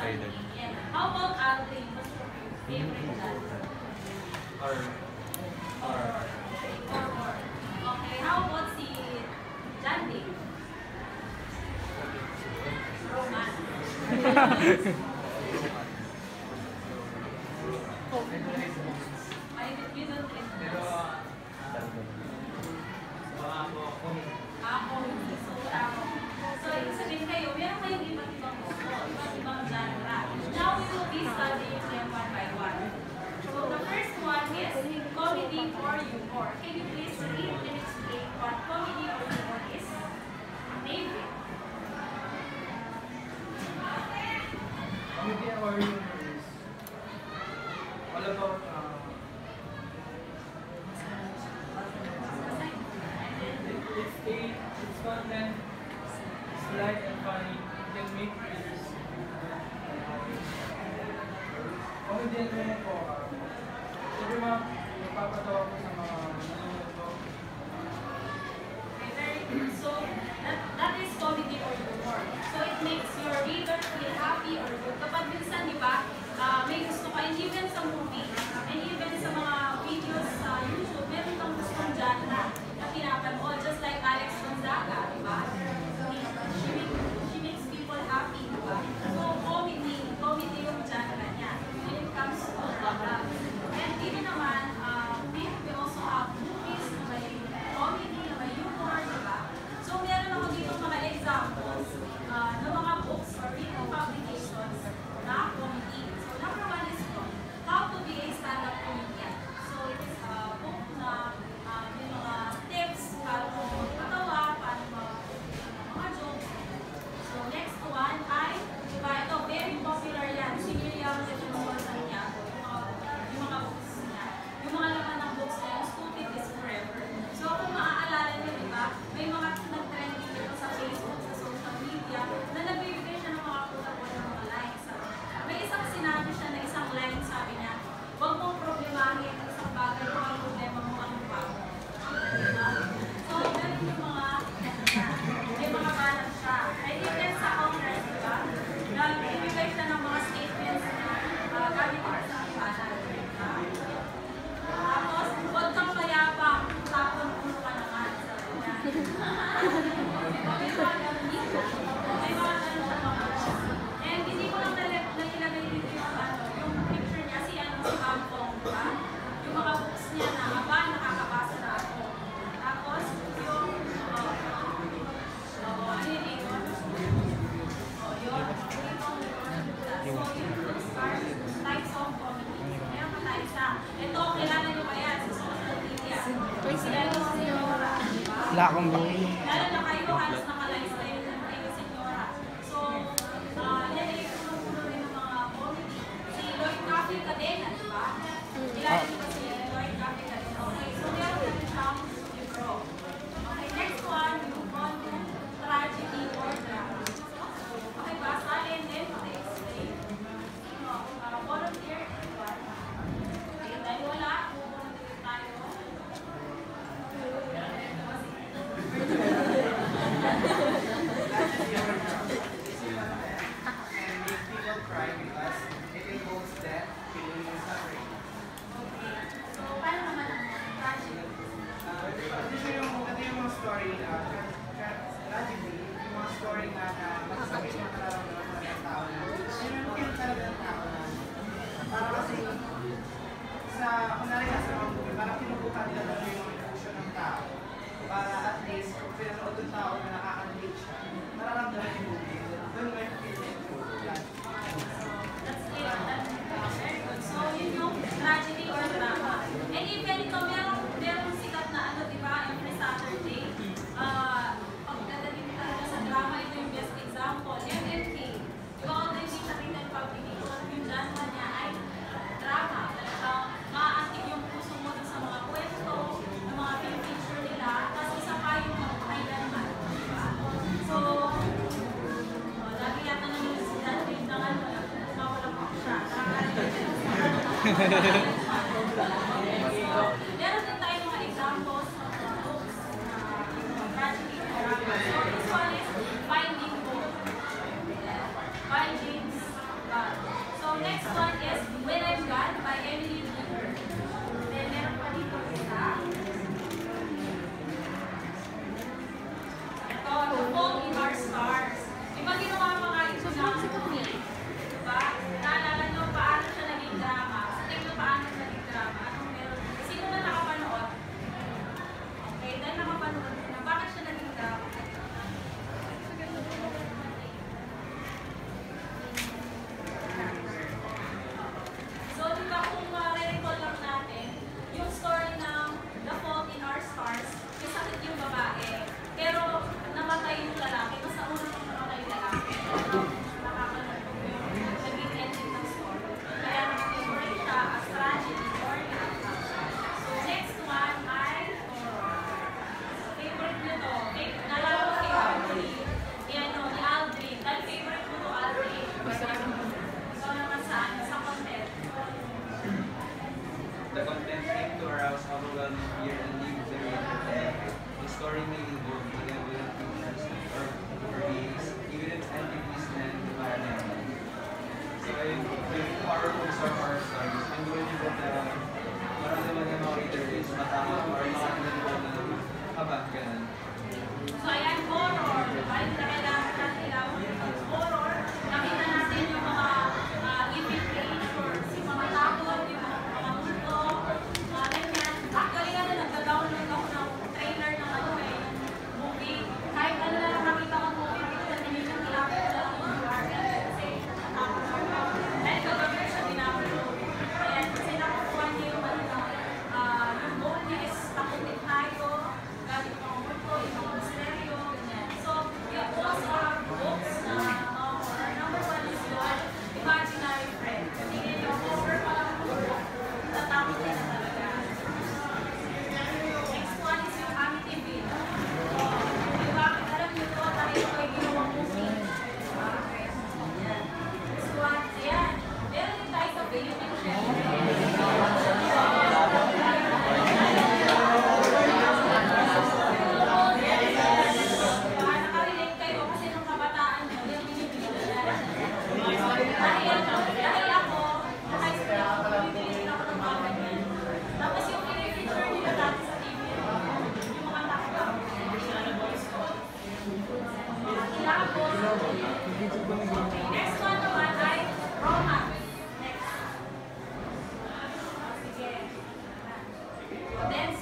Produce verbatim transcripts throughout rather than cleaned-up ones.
excited. Yeah. How about Aldrin? What's your favorite genre? Or, or, Horror. Okay, how about si Jandy? Romance. Ay, you don't like pero, ah, ako, hindi. So, ako. So, ibig sabihin kayo, meron kayong iba't ibang gusto, iba't ibang genre. Now, we will be studying them one by one. So, the first one is comedy or humor. Can you please read and explain what comedy or humor is? Maybe. Comedy or humor is all about uh, it's a it's content, it's light and funny, it can make readers comedy and humor po. Sabi mga napapatawa ko sa mga nanonood ko. Okay, very good. So, that, that is comedy or humor. So, it makes your reader feel happy or good. Kapag minsan, di ba, uh, may gusto ka, and even sa movie, and even sa mga videos sa YouTube, meron kang gustong genre na pinapanood, just like Alex Gonzaga, di ba? She, make, she makes people happy, di ba? So, comedy, comedy yung genre niya when it comes to uh, and dito naman, uh, we also have movies na may comedy, na may humor, di ba? So, meron ako dito mga examples uh, ng mga books or written publications na comedy. So, number one is How to be a Stand-Up Comedian. So, it is a book na uh, yung mga tips para magpatawa, para mga jokes. So, next one ay, diba, ito, very popular yan. Si Miriam Villanueva niya, yung mga, yung mga books niya. Yung mga laman ng books na yung Stupid is Forever. So, kung maaalala niyo, diba, may mga nag-trending dito sa Facebook, sa social media, na nagbibigay siya ng mga kuta-kuta ng mga likes. May isang sinabi siya na isang line, sabi niya, huwag mong problemahin ang isang bagay kung ang problema mo ang pa. Diba? So, meron yung mga, may mga balance siya. I think yan sa Congress, diba? Nagbibigay siya ng mga statements na uh, gamit ko sa balance. Diba? Tapos, huwag kang mayabang, tapon puno ka naman. Sabi niya. May mga ganun dito. May mga ganun siya mga and hindi ko lang nailagay dito yung ano, yung picture niya, si ano, si Ampong, diba? Yung mga books niya na, aba, nakakabasa na ako. Tapos, yung, oh, oh, ano yun dito? Oh, yun. So, yung books are types of comedy. Meron pa tayo isa. Ito, kilala niyo ba yan sa social media? Si ano, si Nora, diba? Wala akong buhay. Lalo na kayo, halos nakalayas na yun ng kayo si Nora. So, uh, yan ay puno-puno rin ng mga comedy. Si Lloyd Cafe Cadena, di ba? Kilala niyo ba si Lloyd Cafe Cadena? Okay, so meron na rin siyang libro. Okay, next one, yung on tragedy or drama. Okay ba? Salin din, paki-explain. Sino? Uh, volunteer, di ba? Okay, dahil wala, volunteer tayo. And make people cry because it involves death, pain, and suffering. Okay, so paano naman ang tragedy? Uh, ito yung, ito yung mga story, uh, tra- tra- tragedy, yung mga story na na masasakit yung nararamdaman ng tao na yun yung kaya talaga ng tao na para kasi sa, kunwari nga sa mga movie, parang pinubuka nila talaga yung emotion ng tao para at least kung pinanood ng tao na nakaka-relate siya, nararamdaman yung movie, doon may feeling yan. That's it. That's uh, very good. So, yun yung tragedy or drama. And even ito, merong, merong sikat na ano, di ba, every Saturday. Uh, pagdadating talaga sa drama, ito yung best example. M M K. Yung all-time written publication, yung genre niya ay drama. Talagang maaantig yung puso mo sa mga kwento, ng mga film picture nila, tapos isa pa yung kailanman. Diba? So, oh, lagi yata nanonood si Dan Wayne ng ano, mawala pa siya. Meron din tayo mga examples of the books na tragedy or drama. So, this one is Finding Hope by James uh,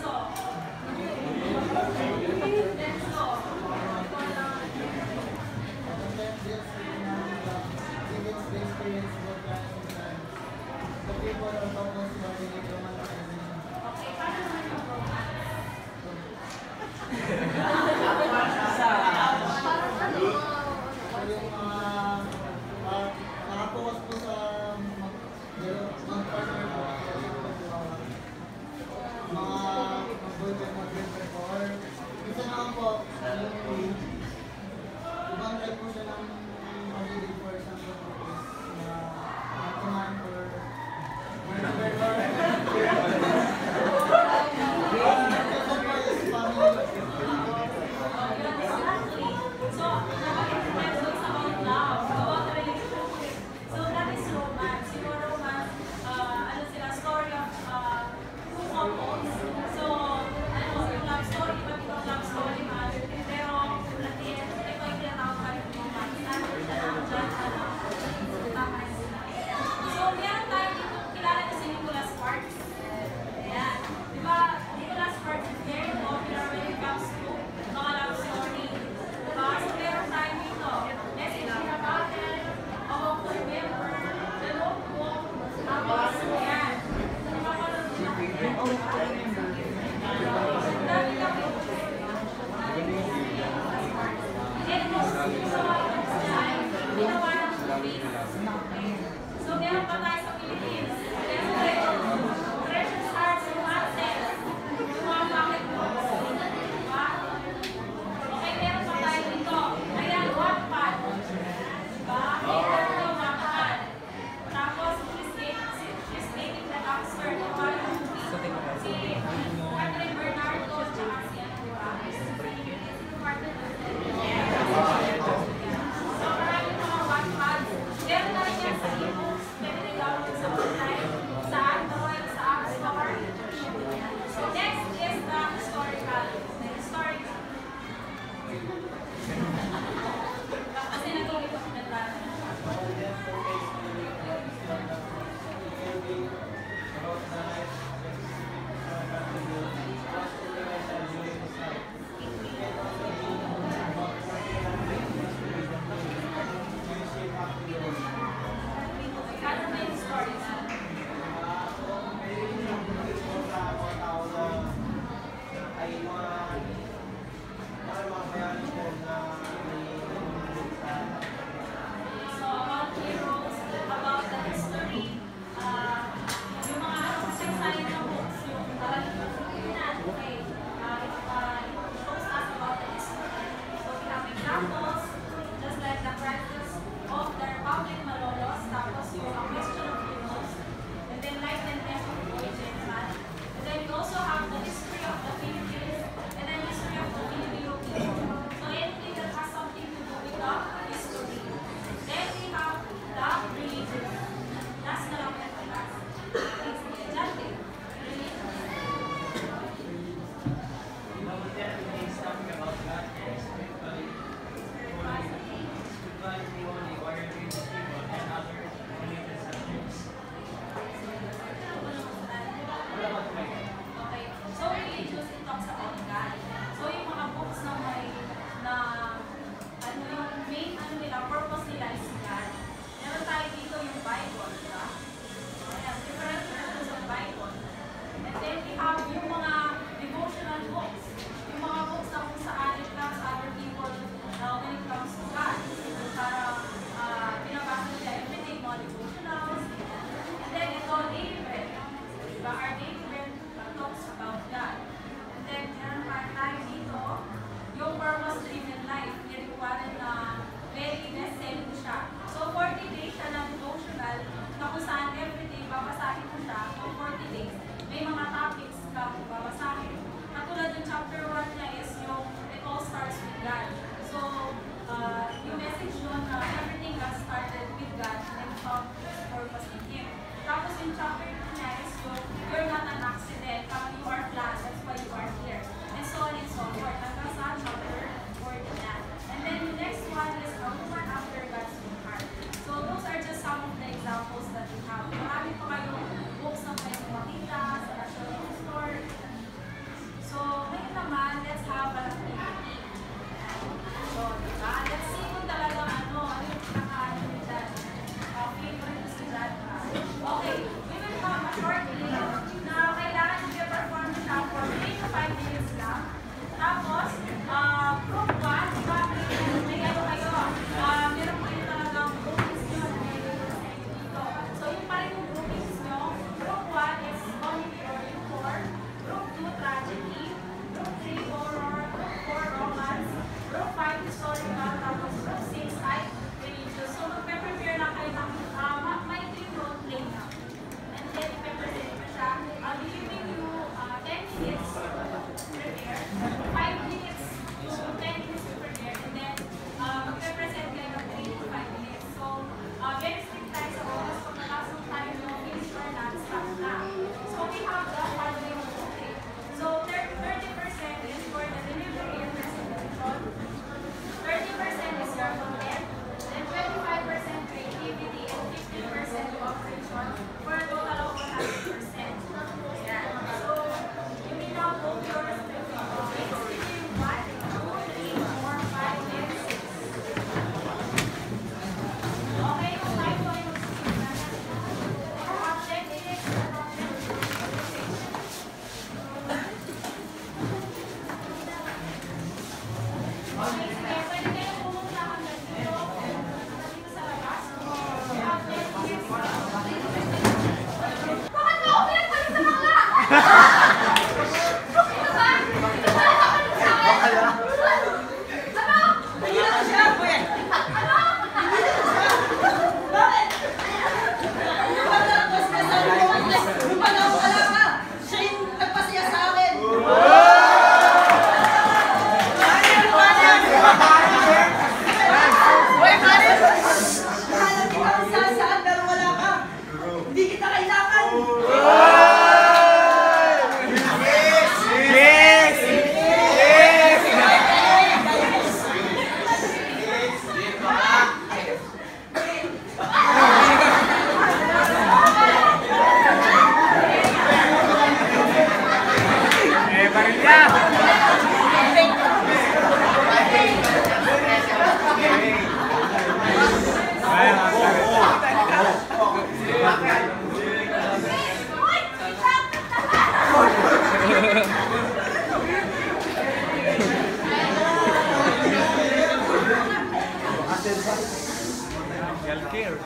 Let's go. Okay, paano naman yung romance? Nakapokus po sa mag-partner po mga mag-boyfriend mag-girlfriend po or isa naman po yung ibang type po siya ng pag-ibig for example po is na kumain for whenever or So, napag-express was about love, about the relationship. So, that is romance. Yung romance, uh, ano sila, story of uh, two couples. So, ano, yung love story, iba't ibang love story man. Pero, at the end, ito yung tinatawag pa rin romance. Na Healthcare.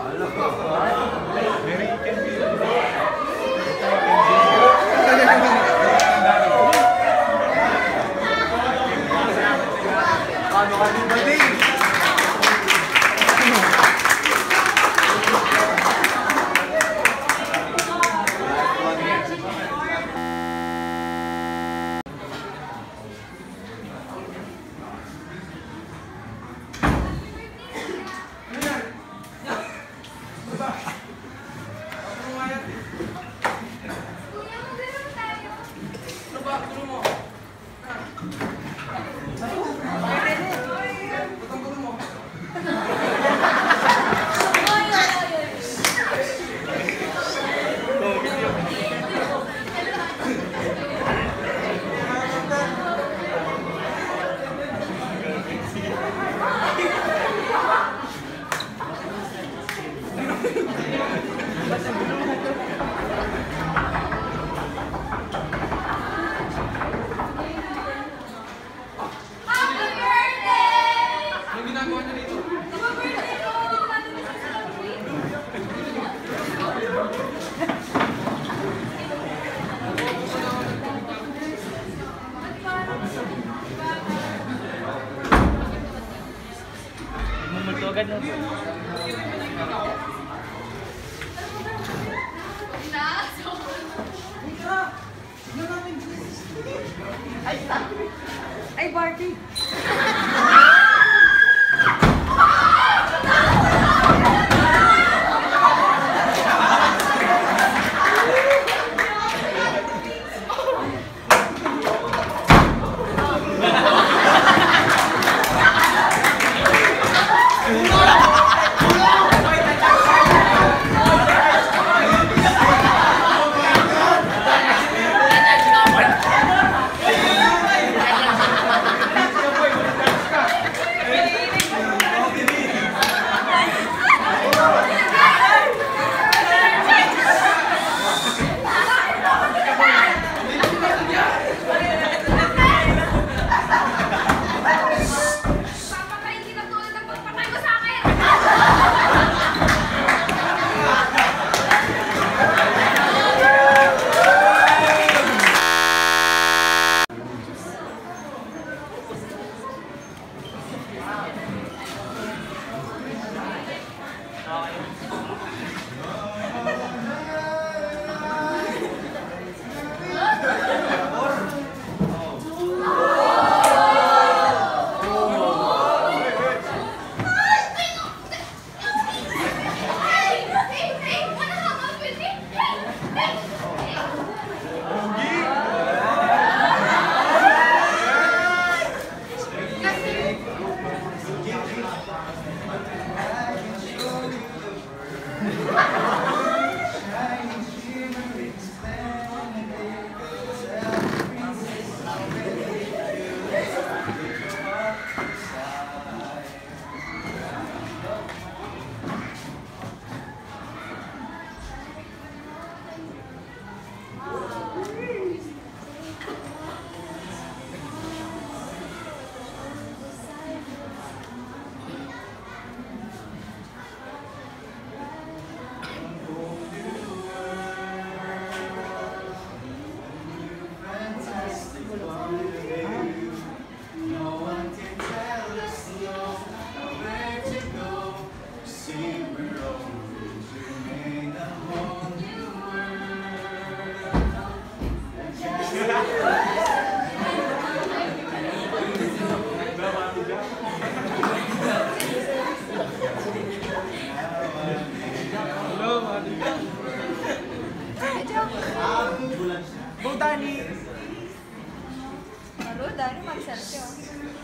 Agad na. Ay, Barbie! Ruda, ano mag-selfie oh?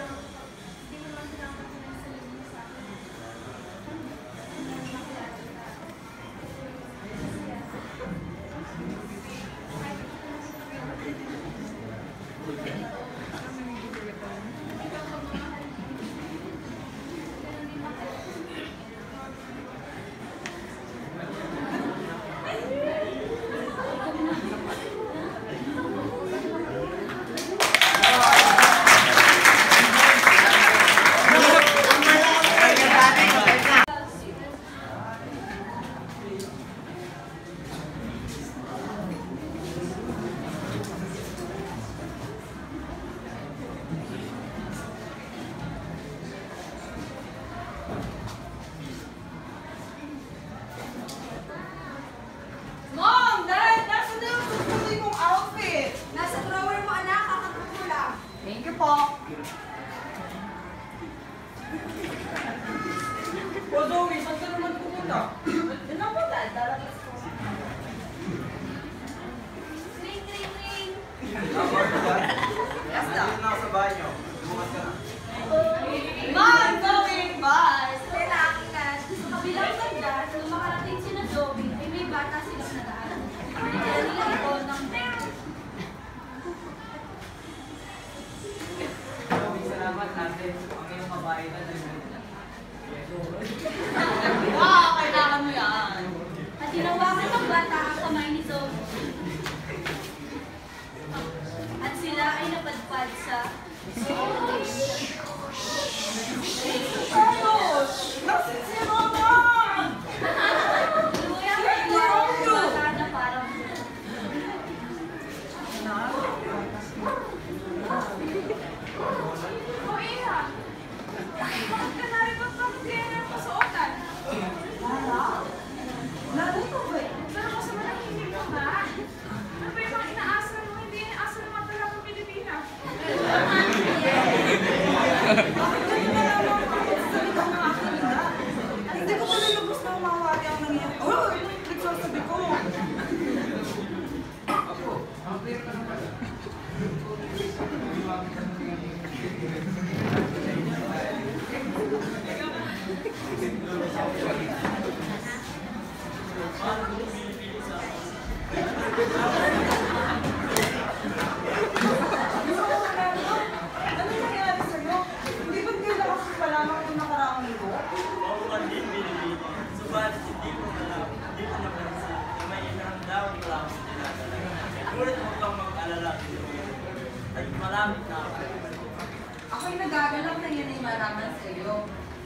Ako'y nagagalak na yun ay maraman sa iyo.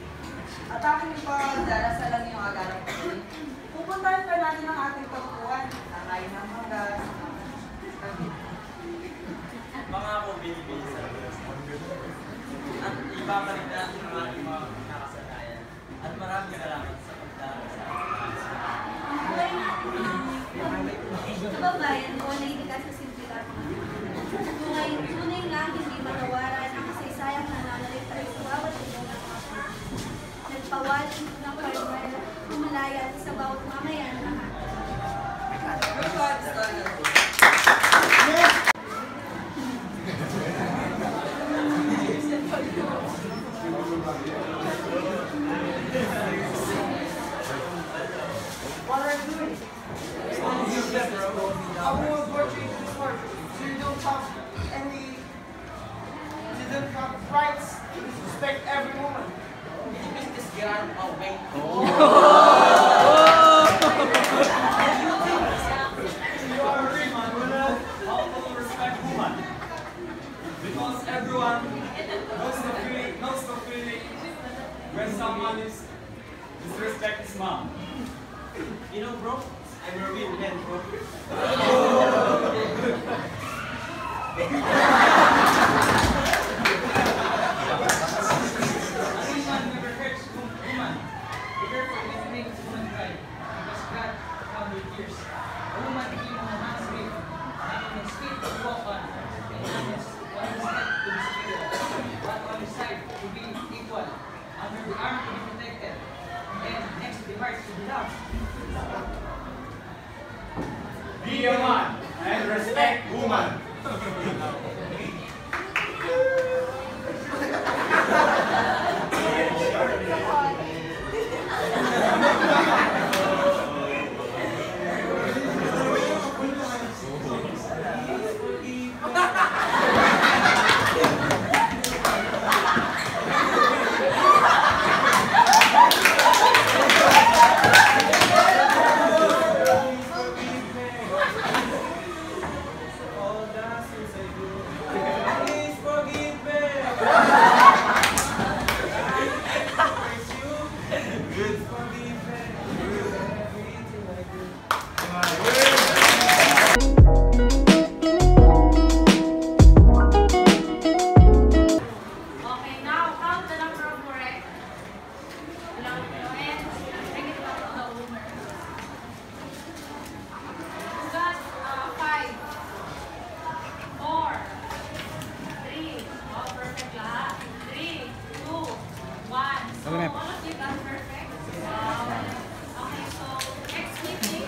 At aking ipagdarasalan yung agarang ko. Pupuntahan pa natin ang ating pagkuhan. Nakain ng mga Mga ako binibili sa Diyos. At ibabalik natin ang ating mga nakasanayan. At maraming salamat sa pagdara sa ating. Sa babayan, o naitika sa simpilat. Tunay, tunay lang, hindi matawaran ang kasaysayang nananalig ay sa bawat inyong nakakasama. Nagpawalan ng partner, humalaya sa bawat mamayan ng lahat. What are you doing? I will torture you this part. So you don't have any, you don't have rights to respect every woman. Is this girl away? You are a free man, woman. How to respect woman? Because everyone knows the feeling, knows the feeling when someone is disrespect his mom. You know, bro, I'm a real man, bro. Be a man and respect woman. So, all of you got perfect. Um, okay, so next week,